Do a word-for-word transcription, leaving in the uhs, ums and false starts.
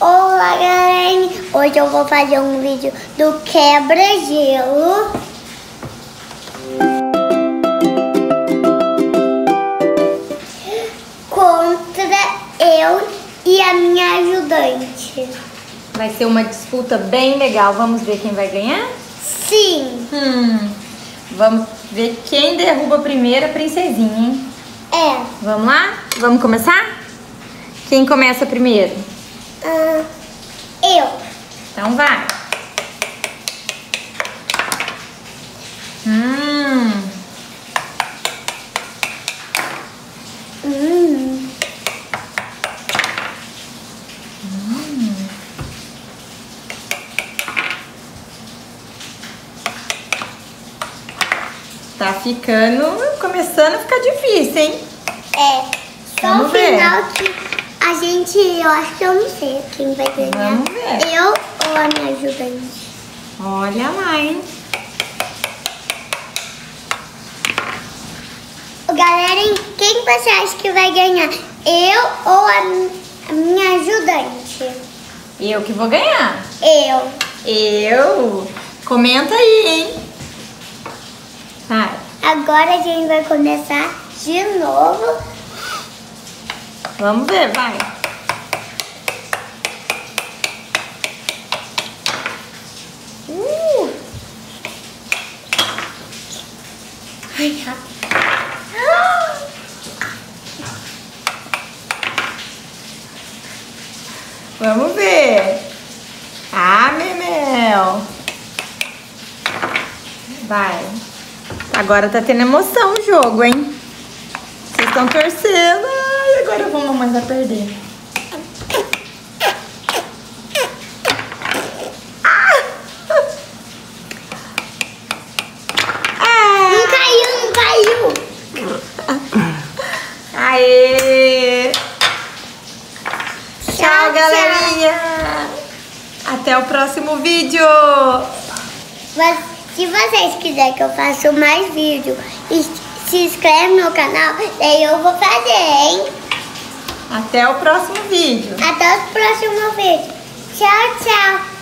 Olá, galerinha! Hoje eu vou fazer um vídeo do quebra-gelo contra eu e a minha ajudante. Vai ser uma disputa bem legal. Vamos ver quem vai ganhar? Sim! Hum, vamos ver quem derruba primeiro a princesinha, hein? É. Vamos lá? Vamos começar? Quem começa primeiro? Ah, eu. Então vai. Hum. Hum. Hum. Tá ficando, começando a ficar difícil, hein? É. Só Vamos o ver. final que a gente, eu acho que eu não sei quem vai ganhar. Vamos ver. Eu ou a minha ajudante? Olha lá, hein? Galera, quem você acha que vai ganhar? Eu ou a, a minha ajudante? Eu que vou ganhar. Eu. Eu? Comenta aí, hein? Vai. Agora a gente vai começar de novo. Vamos ver, vai. Uh. Ai, rápido. Vamos ver. Ah, Memel. Vai. Agora tá tendo emoção o jogo, hein? Vocês estão torcendo. Ai, agora a mamãe vai perder. Ah! Ah! Não caiu, não caiu. Aê! Tchau, Tchau, galerinha! Até o próximo vídeo! Mas se vocês quiserem que eu faça mais vídeo, se inscreve no canal, daí eu vou fazer, hein? Até o próximo vídeo! Até o próximo vídeo. Tchau, tchau.